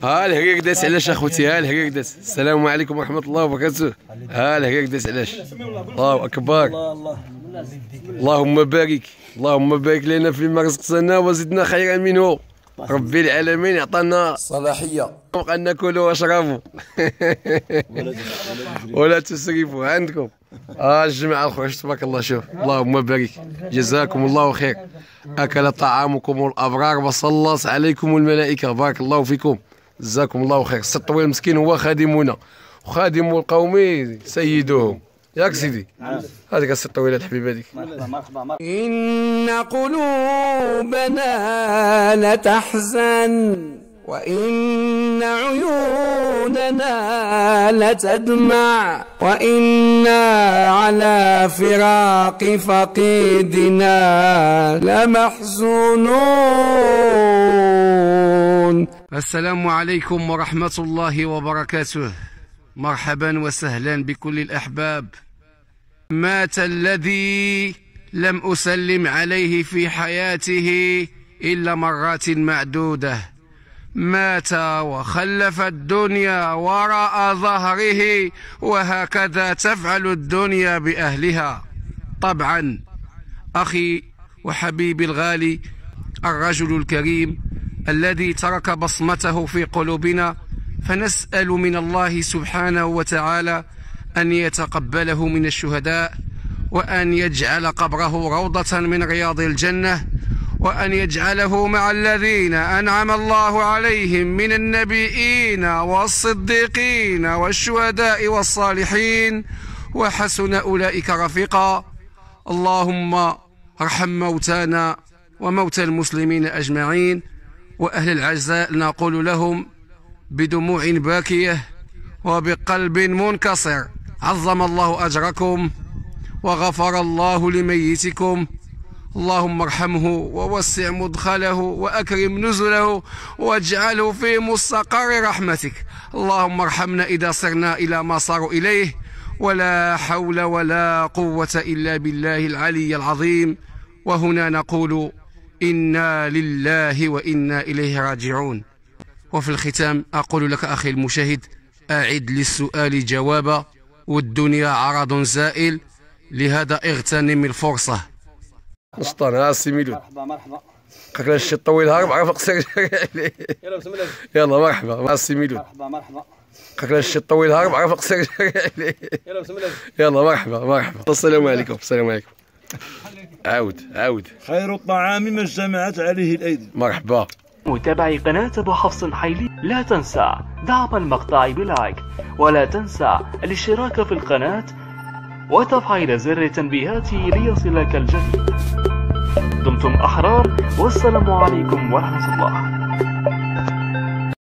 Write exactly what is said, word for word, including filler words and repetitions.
ها الهكاك داس علاش اخوتي؟ ها الهكاك داس. السلام عليكم ورحمه الله وبركاته. ها الهكاك داس علاش؟ الله اكبر. اللهم بارك، اللهم بارك لنا فيما رزقتنا وزدنا خيرا منه. ربي العالمين عطانا صلاحيه نبقى ناكلوا واشربوا ولا تسرفوا عندكم. اه الجماعه الخرج تبارك الله. شوف اللهم بارك، جزاكم الله خير. اكل طعامكم الابرار وصلت عليكم الملائكه، بارك الله فيكم، جزاكم الله خير. السي الطويل المسكين هو خادمنا وخادم القوم سيدهم، ياك سيدي؟ هذيك السي الطويله الحبيبه هذيك. إن قلوبنا لتحزن وإن عيوننا لتدمع وإنا على فراق فقيدنا لمحزونون. السلام عليكم ورحمة الله وبركاته. مرحبا وسهلا بكل الأحباب. مات الذي لم أسلم عليه في حياته إلا مرات معدودة. مات وخلف الدنيا وراء ظهره، وهكذا تفعل الدنيا بأهلها. طبعا أخي وحبيبي الغالي، الرجل الكريم الذي ترك بصمته في قلوبنا، فنسأل من الله سبحانه وتعالى أن يتقبله من الشهداء، وأن يجعل قبره روضة من رياض الجنة، وأن يجعله مع الذين أنعم الله عليهم من النبيين والصديقين والشهداء والصالحين، وحسن أولئك رفيقا. اللهم ارحم موتانا وموتى المسلمين أجمعين. وأهل العزاء نقول لهم بدموع باكية وبقلب منكسر: عظم الله أجركم وغفر الله لميتكم. اللهم ارحمه ووسع مدخله وأكرم نزله واجعله في مستقر رحمتك. اللهم ارحمنا إذا صرنا إلى ما صاروا إليه، ولا حول ولا قوة إلا بالله العلي العظيم. وهنا نقول إنا لله وإنا إليه راجعون. وفي الختام أقول لك أخي المشاهد: أعد للسؤال جوابا، والدنيا عرض زائل، لهذا اغتنم الفرصة. نسطان. ها السي ميلود. مرحبا مرحبا. قاك الشي الطويل هارب عرف قصير عليه. يلا بسم الله. يلا مرحبا مع السي ميلود. مرحبا مرحبا. قاك الشي الطويل هارب عرف قصير عليه. يلا بسم الله. يلا مرحبا مرحبا. السلام عليكم. السلام عليكم. عاود عاود. خير الطعام ما اجتمعت عليه الايدي. مرحبا. متابعي قناة أبو حفص حيلي، لا تنسى دعم المقطع بلايك، ولا تنسى الاشتراك في القناة وتفعيل زر التنبيهات ليصلك الجديد. دمتم أحرار، والسلام عليكم ورحمة الله.